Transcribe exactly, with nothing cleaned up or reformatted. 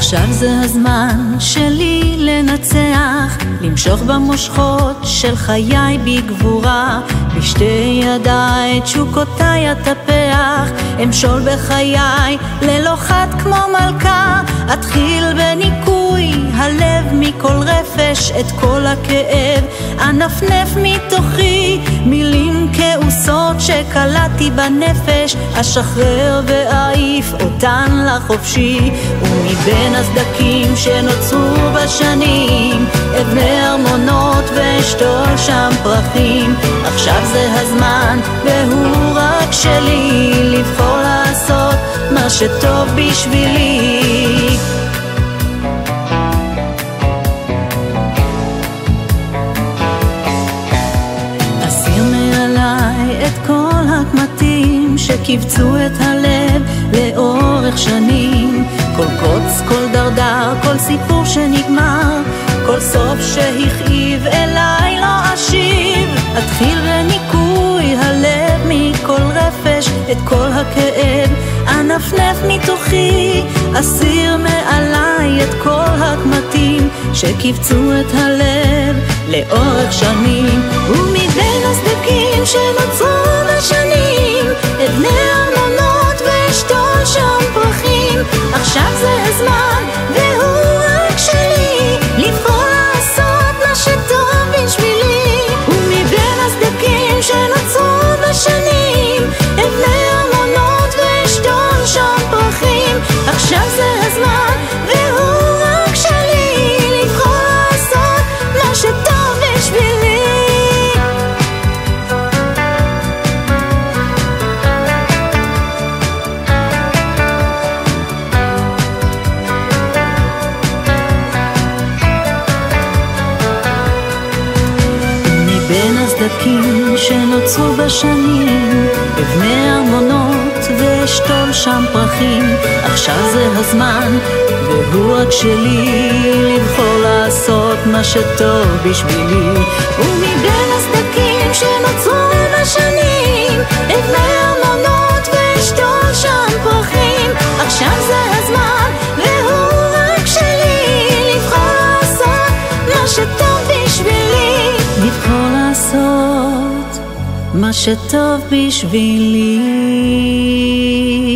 עכשיו זה הזמן שלי לנצח, למשוך במושכות של חיי בגבורה, בשתי ידיי תשוקותיי אטפח, אמשול בחיי ללא חת כמו מלכה, אתחיל בניקוי הלב מכל רפש, את כל הכאב אנפנף מתוכי, מילים כאוסות שקלעתי בנפש, אשחרר ואעיף אותן לחופשי, ומבין הסדקים שנוצרו בשנים אבנה ארמונות ואשתול שם פרחים. עכשיו זה הזמן והוא רק שלי, לבחור לעשות מה שטוב בשבילי. אסיר מעליי את כל הקמטים שקיבצו את הלב לאורך שנים, כל קוץ, כל דרדר, כל סיפור שנגמר, כל סוף שהכאיב אליי לא אשיב, אתחיל בניקוי הלב מכל רפש, את כל הכאב אנפנף מתוכי, אסיר מעליי את כל הקמטים שקיבצו את הלב לאורך שנים, ומבין הסדקים שנוצרו בשנים אבנה ארמונות ואשתול שם פרחים. עכשיו זה הזמן והוא רק שלי, לבחור לעשות מה שטוב בשבילי, ומבין הסדקים שנוצרו בשנים אבנה ארמונות ואשתול שם פרחים. עכשיו זה הזמן והוא רק שלי, לבחור לעשות מה שטוב בשבילי. בין הסדקים שנוצרו בשנים אבנה ארמונות ואשתול שם פרחים. עכשיו זה הזמן והוא רק שלי, לבחור לעשות מה שטוב בשבילי, ומבין הסדקים שנוצרו בשנים אבנה ארמונות ואשתול שם פרחים. עכשיו זה הזמן והוא רק שלי, לבחור לעשות מה שטוב בשבילי, לבחור לעשות מה שטוב בשבילי.